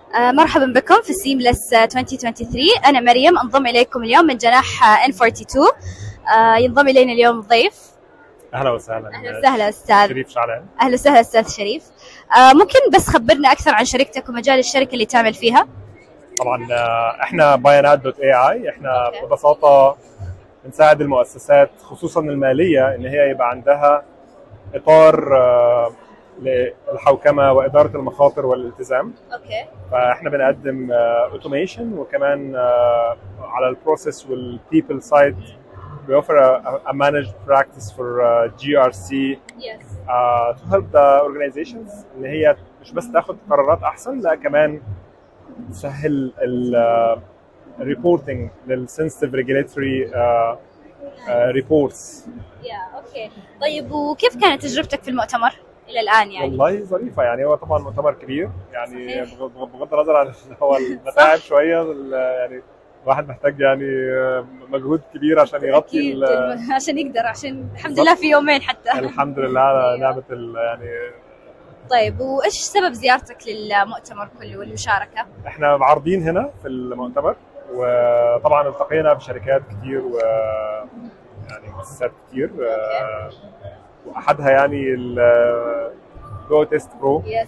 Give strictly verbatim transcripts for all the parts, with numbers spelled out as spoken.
آه مرحبا بكم في سيملس ألفين وثلاثة وعشرين. أنا مريم، أنضم إليكم اليوم من جناح إن اثنين وأربعين. آه ينضم إلينا اليوم ضيف. أهلا وسهلا. أهلا وسهلا أستاذ شريف شعلان. أهلا وسهلا أستاذ شريف. آه ممكن بس خبرنا أكثر عن شركتك ومجال الشركة اللي تعمل فيها؟ طبعا احنا باينات دوت اي اي، احنا okay. ببساطة بنساعد المؤسسات خصوصا المالية ان هي يبقى عندها اطار للحوكمة وإدارة المخاطر والالتزام. اوكي. فاحنا بنقدم اوتوميشن وكمان على البروسيس والبيبل سايد بيوفر a managed practice for جي ار سي yes. uh, to help the organizations ان هي مش بس تاخد قرارات احسن، لا كمان تسهل الريبورتنج للسنسيتيف ريجوليتوري ريبورتس. يا اوكي. طيب وكيف كانت تجربتك في المؤتمر الى الان يعني؟ والله ظريفه، يعني هو طبعا مؤتمر كبير، يعني بغض النظر عن هو المتاعب شويه، يعني الواحد محتاج يعني مجهود كبير عشان يغطي عشان يقدر، عشان الحمد لله في يومين حتى الحمد لله على نعمه يعني. طيب وايش سبب زيارتك للمؤتمر كله والمشاركه؟ احنا عارضين هنا في المؤتمر، وطبعا التقينا بشركات كتير و يعني مؤسسات كتير، واحدها يعني الجو تيست برو. يس.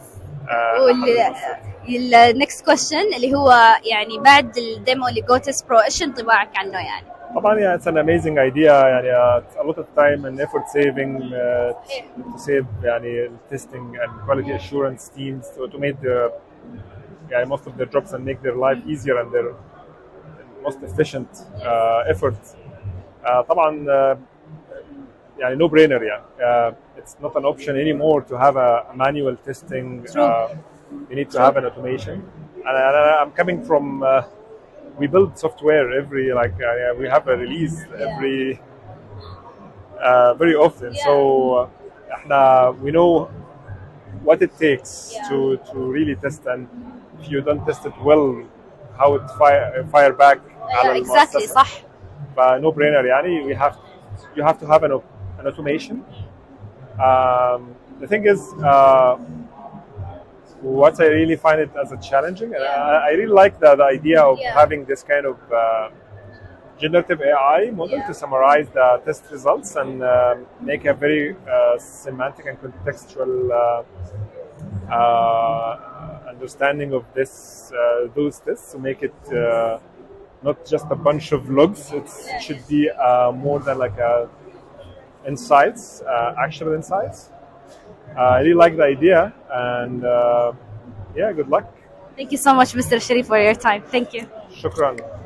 والنكست كويستشن اللي هو يعني بعد الديمو اللي جو تيست برو، ايش انطباعك عنه يعني؟ طبعا يعني it's an amazing idea، يعني it's a lot of time and effort saving uh, to save يعني testing and quality assurance teams to automate the يعني most of their jobs and make their life easier and their most efficient uh, effort. uh, طبعا uh, يعني no brainer يعني. uh, it's not an option anymore to have a, a manual testing. Uh, you need to have an automation, and, and I'm coming from uh, we build software every like uh, we have a release every uh, very often. Yeah. So uh, we know what it takes yeah. to to really test, and if you don't test it well, how it fire fire back. Yeah, exactly. صح. But no brainer يعني. We have you have to have an, an automation. Um, the thing is. Uh, What I really find it as a challenging, and yeah. I, I really like the, the idea of yeah. having this kind of uh, generative A I model yeah. to summarize the test results and uh, make a very uh, semantic and contextual uh, uh, understanding of this uh, those tests to make it uh, not just a bunch of logs. It's, it should be uh, more than like a insights, uh, actual insights. Uh, I really like the idea, and uh, yeah, good luck. Thank you so much, Mister Sharif, for your time. Thank you. Shukran.